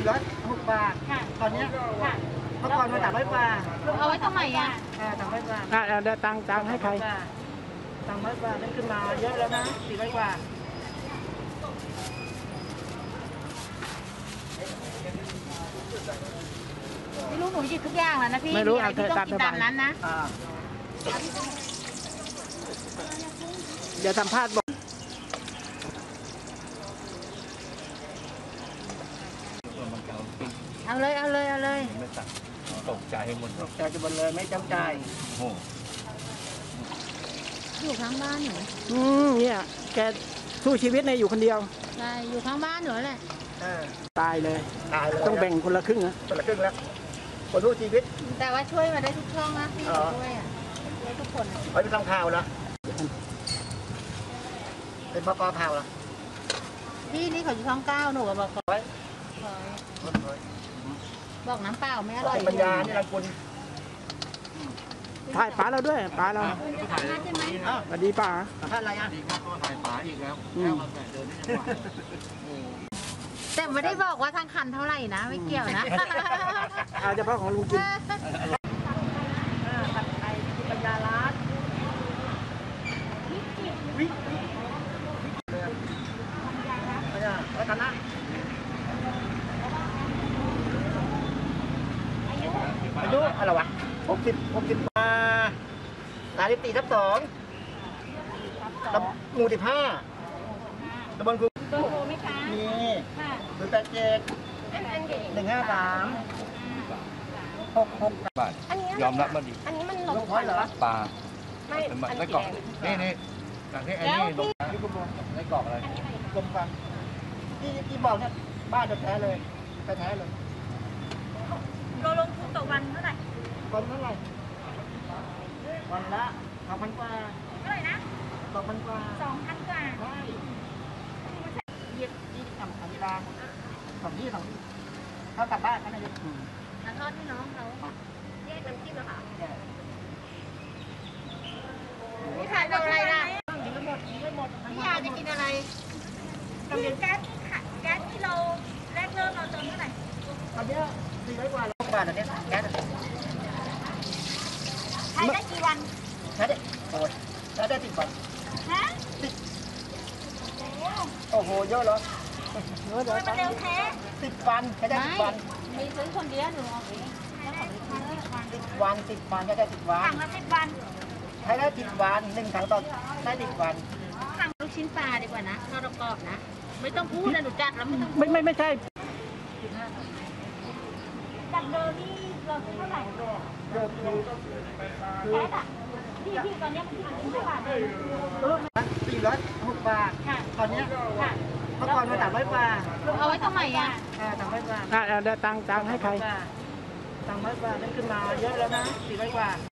406 บาทค่ะตอนนี้ค่ะเมื่อก่อนมา300 บาทเอาไว้ตรงไหนอ่ะ 300 บาทเดี๋ยวตังให้ใคร 300 บาทนั่นขึ้นมาเยอะแล้วนะ400 บาทไม่รู้หนูหยิบทุกอย่างแล้วนะพี่ไม่รู้อะไรที่ต้องกินตามนั้นนะเดี๋ยวสัมภาษณ์บอกเอาเลยไม่ตัดตกใจหมดตกใจจะหมดเลยไม่จำใจโอ้อยู่ข้างบ้านหนูเนี่ยแกสู้ชีวิตในอยู่คนเดียวใช่อยู่ข้างบ้านหนูแหละตายเลยต้องแบ่งคนละครึ่งนะคนละครึ่งแล้วคนรู้ชีวิตแต่ว่าช่วยมาได้ทุกช่องนะพี่ช่วยอ่ะช่วยทุกคนไปทำข่าวนะเป็นบก.ข่าวนะพี่นี่เขาอยู่ช่อง9หนูบอกบอกน้ำเปล่าไม่อร่อยปัญญานี่ละคุณถ่ายป๋าเราด้วยป๋าเราสวัสดีป๋าท่านอะไรอ่ะดีครับก็ถ่ายป๋าอีกแล้วเดินแต่ไม่ได้บอกว่าทางคันเท่าไหร่นะไม่เกี่ยวนะเฉพาะของลุงจิมผัดไทยปัญญาร้านวิแล้วกันนะอายุอะไรวะ60มา34/2หมู่15ตำบลคุโทรไหมคะมี087 153 66 บาทยอมรับมาดิอันนี้มันหลงพ้อยเหรอปลาไม่ไม่กรอกนี่อย่างที่ไอ้นี่ลงนี่กลมไม่กรอกอะไรกลมฟังที่บอกเนี่ยบ้านแท้เลยแท้เลยเราลงทุนต่อวันเท่าไหร่วันเท่าไหร่วันละ2,000 กว่าเท่าไหร่นะ 2,000 กว่า 2,000 กว่าใช่ยี่ทำเวลา2 ที่ถ้ากลับบ้านก็ได้ทอดให้น้องเขาแยกน้ำจิ้มนะคะนี่ขายแบบอะไรล่ะไม่หมดพี่ยาจะกินอะไรพี่แก๊สที่เราแรกเริ่มเราเติมเท่าไหร่ตอนนี้400 กว่าบาทอันนี้แก๊สใช้ได้กี่วันใช้ได้โอ้ยใช้ได้10 วันฮะโอ้โหเยอะเหรอมันเร็วแท้ 10 วันใช้ได้10 วันมีซื้อคนเดียวหนูเอาเอง 10 วันใช้ได้10 วันถังละ10 วันใช้ได้10 วัน1 ถังต่อได้10 วันสั่งลูกชิ้นปลาดีกว่านะทอดกรอบนะไม่ต้องพูดนะหนูจัดแล้วไม่ต้องไม่ใช่จากเดิมนี่เราเท่าไหร่เดิมแค่อะพี่ตอนนี้มันที่เท่าไหร่ 406 บาทตอนนี้เมื่อก่อนมา300 บาทเอาไว้ตรงไหนอ่ะ 300 บาทเดี๋ยวตังให้ใคร 300 บาทนั่นขึ้นมาเยอะแล้วนะ400 บาท